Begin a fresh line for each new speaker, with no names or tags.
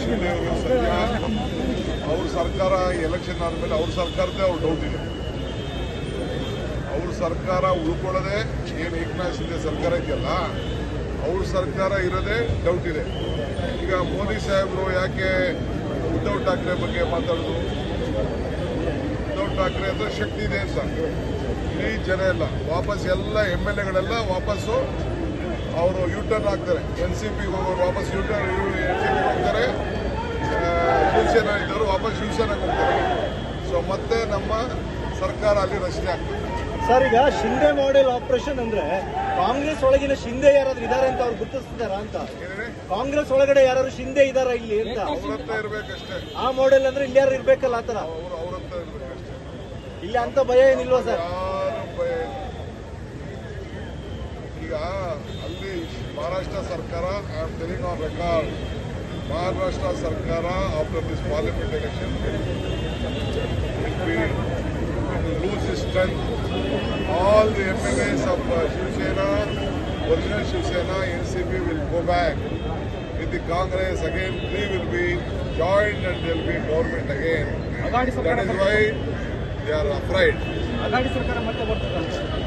ಅವ್ರ ಸರ್ಕಾರ ಎಲೆಕ್ಷನ್ ಆದಮೇಲೆ ಅವ್ರ ಸರ್ಕಾರದೇ ಅವ್ರ ಡೌಟ್ ಇದೆ. ಅವ್ರ ಸರ್ಕಾರ ಉಳ್ಕೊಳ್ಳೋದೇ ಏನು ಏಕನಾಥ್ ಶಿಂದೆ ಸರ್ಕಾರ ಇದೆಯಲ್ಲ, ಅವ್ರ ಸರ್ಕಾರ ಇರೋದೇ ಡೌಟ್ ಇದೆ. ಈಗ ಮೋದಿ ಸಾಹೇಬರು ಯಾಕೆ ಉದ್ಧವ್ ಠಾಕ್ರೆ ಬಗ್ಗೆ ಮಾತಾಡೋದು? ಉದ್ಧವ್ ಠಾಕ್ರೆ ಅಂದ್ರೆ ಶಕ್ತಿ ಇದೆ ಅಂತ ಇಡೀ ಜನ ಎಲ್ಲ ವಾಪಸ್ ಎಲ್ಲ MLA ವಾಪಸ್ಸು ಅವರು ಯೂಟರ್ನ್ ಹಾಕ್ತಾರೆ. NCP ಹೋಗೋರು ವಾಪಸ್ ಯೂಟರ್ನ್ NCP ಹೋಗ್ತಾರೆ, ಶಿವಸೇನಾ ಇದ್ದವರು ವಾಪಸ್ ಶಿವಸೇನಾಗೆ ಹೋಗ್ತಾರೆ. ಸೊ ಮತ್ತೆ ನಮ್ಮ ಸರ್ಕಾರ ಅಲ್ಲಿ ರಚನೆ ಆಗ್ತದೆ.
ಸರ್, ಈಗ ಶಿಂದೆ ಮಾಡೆಲ್ ಆಪರೇಷನ್ ಅಂದ್ರೆ ಕಾಂಗ್ರೆಸ್ ಒಳಗಿನ ಶಿಂದೆ ಯಾರಾದ್ರೂ ಇದಾರೆ ಅಂತ ಅವ್ರು ಗುರುತಿಸ್ತಾರ ಅಂತ? ಕಾಂಗ್ರೆಸ್ ಒಳಗಡೆ ಯಾರು ಶಿಂದೆ ಇದಾರ ಇಲ್ಲಿ ಅಂತ?
ಅವ್ರತ್ತ ಇರ್ಬೇಕಷ್ಟೇ.
ಆ ಮಾಡೆಲ್ ಅಂದ್ರೆ ಇಲ್ಲಿ ಯಾರು ಇರ್ಬೇಕಲ್ಲ ಆತರ?
ಅವ್ರತ್ತ ಇರ್ಬೇಕಷ್ಟೇ.
ಇಲ್ಲಿ ಅಂತ ಭಯ ಏನಿಲ್ವಾ ಸರ್?
ಯಾರು ಭಯ ಇಲ್ಲ. ಈಗ ಅಲ್ಲಿ ಮಹಾರಾಷ್ಟ್ರ ಸರ್ಕಾರ, I am telling on record, Maharashtra ಸರ್ಕಾರ after this parliament election lose its strength. All the MLAs of Shiv Sena, original Shiv Sena, NCP will go back with the Congress again. They will be joined and there will be government again. That is why they are afraid.